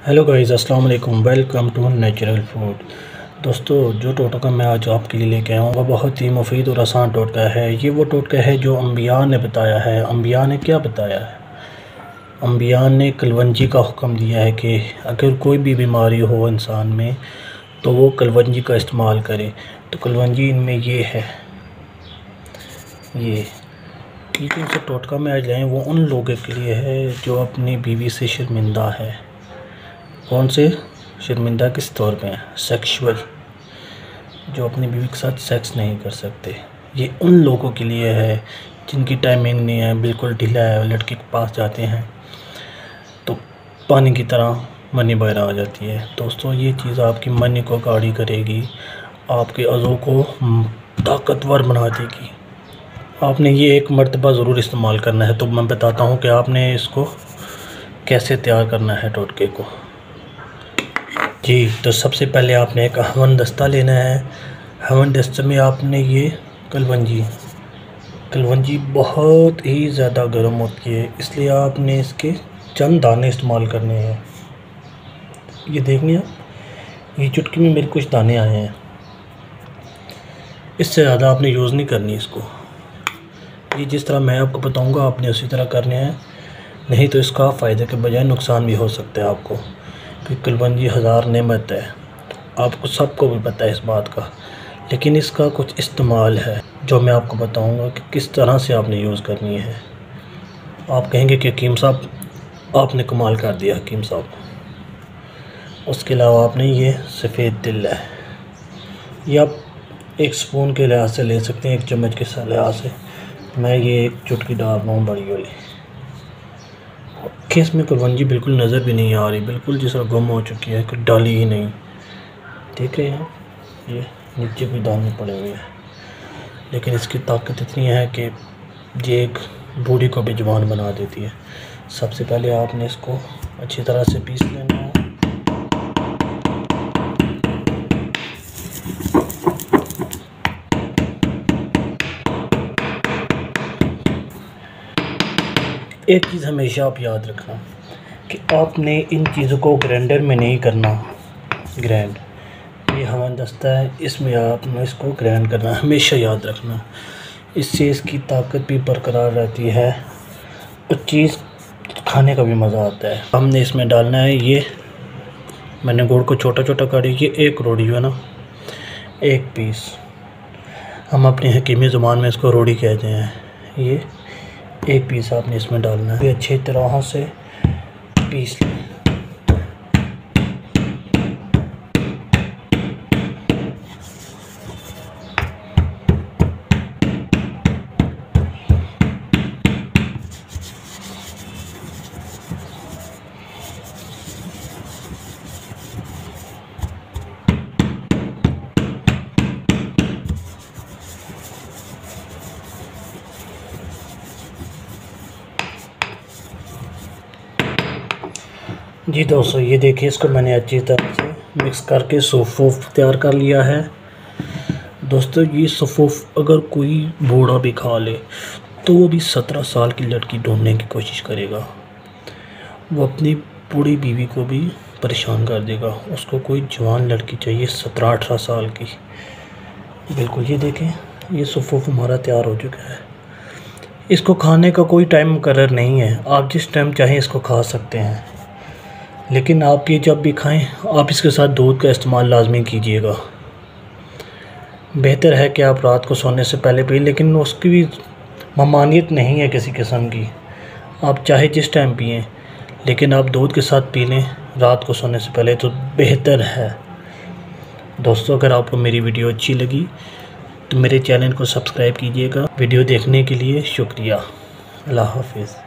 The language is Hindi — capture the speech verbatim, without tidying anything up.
हेलो गाइस, अस्सलाम वालेकुम। Welcome to natural food. दोस्तों, जो टोटका मैं आज आपके लिए लेके आया हूँ वह बहुत ही मुफीद और आसान टोटका है। ये वो टोटका है जो अम्बिया ने बताया है। अम्बिया ने क्या बताया है? अम्बिया ने कलवंजी का हुक्म दिया है कि अगर कोई भी बीमारी हो इंसान में तो वो कलवंजी का इस्तेमाल करे। तो कलवंजी इनमें ये है, ये लेकिन जो टोटका में आज लाएँ वो उन लोगों के लिए है जो अपनी बीवी से शर्मिंदा है। कौन से शर्मिंदा किस तौर पे हैं? सेक्सुअल, जो अपनी बीवी के साथ सेक्स नहीं कर सकते। ये उन लोगों के लिए है जिनकी टाइमिंग नहीं है, बिल्कुल ढीला है। लड़के के पास जाते हैं तो पानी की तरह मनी बाहर आ जाती है। दोस्तों, ये चीज़ आपकी मनी को गाढ़ी करेगी, आपके अज़ू को ताकतवर बना देगी। आपने ये एक मर्तबा ज़रूर इस्तेमाल करना है। तो मैं बताता हूँ कि आपने इसको कैसे तैयार करना है टोटके को। जी, तो सबसे पहले आपने एक हवन दस्ता लेना है। हवन दस्ते में आपने ये कलवंजी कलवंजी बहुत ही ज़्यादा गर्म होती है, इसलिए आपने इसके चंद दाने इस्तेमाल करने हैं। ये देखिए, ये चुटकी में मेरे कुछ दाने आए हैं। इससे ज़्यादा आपने यूज़ नहीं करनी इसको। ये जिस तरह मैं आपको बताऊंगा आपने उसी तरह करने हैं, नहीं तो इसका फ़ायदे के बजाय नुकसान भी हो सकता है आपको। कि कलवंजी हज़ार नेमत है, आपको सबको भी पता है इस बात का, लेकिन इसका कुछ इस्तेमाल है जो मैं आपको बताऊंगा कि किस तरह से आपने यूज़ करनी है। आप कहेंगे कि हकीम साहब आपने कमाल कर दिया हकीम साहब। उसके अलावा आपने ये सफ़ेद तिल है, ये आप एक स्पून के लिहाज से ले सकते हैं, एक चम्मच के लिहाज से। मैं ये एक चुटकी डाल रहा हूँ बड़ी वाली कि इसमें कलवंजी बिल्कुल नज़र भी नहीं आ रही, बिल्कुल जिस तरह गुम हो चुकी है, कि डाली ही नहीं। देख रहे हैं, ये नीचे भी दाने पड़े हुए हैं, लेकिन इसकी ताकत इतनी है कि ये एक बूढ़ी को भी जवान बना देती है। सबसे पहले आपने इसको अच्छी तरह से पीस लेना है। एक चीज़ हमेशा आप याद रखना कि आपने इन चीज़ों को ग्राइंडर में नहीं करना। ग्राइंड, ये हवन दस्ता है, इसमें आपने इसको ग्राइंड करना, हमेशा याद रखना। इससे इसकी ताकत भी बरकरार रहती है और चीज़ खाने का भी मज़ा आता है। हमने इसमें डालना है, ये मैंने गुड़ को छोटा छोटा काटी, ये एक रोड़ी है ना, एक पीस। हम अपनी हकीमी ज़ुबान में इसको रोड़ी कहते हैं। ये एक पीस आपने इसमें डालना है, अच्छी तरह से पीस लें। जी दोस्तों, ये देखिए, इसको मैंने अच्छी तरह से मिक्स करके सूफ तैयार कर लिया है। दोस्तों, ये सूफ अगर कोई बूढ़ा भी खा ले तो वो भी सत्रह साल की लड़की ढूंढने की कोशिश करेगा। वो अपनी बूढ़ी बीवी को भी परेशान कर देगा। उसको कोई जवान लड़की चाहिए सत्रह अठारह साल की। बिल्कुल, ये देखें, ये सूफ हमारा तैयार हो चुका है। इसको खाने का कोई टाइम मुकर्रर नहीं है, आप जिस टाइम चाहें इसको खा सकते हैं, लेकिन आप ये जब भी खाएं आप इसके साथ दूध का इस्तेमाल लाजमी कीजिएगा। बेहतर है कि आप रात को सोने से पहले पिए, लेकिन उसकी भी ममानियत नहीं है किसी किस्म की। आप चाहे जिस टाइम पिएं, लेकिन आप दूध के साथ पी लें रात को सोने से पहले तो बेहतर है। दोस्तों, अगर आपको मेरी वीडियो अच्छी लगी तो मेरे चैनल को सब्सक्राइब कीजिएगा। वीडियो देखने के लिए शुक्रिया। अल्लाह हाफिज़।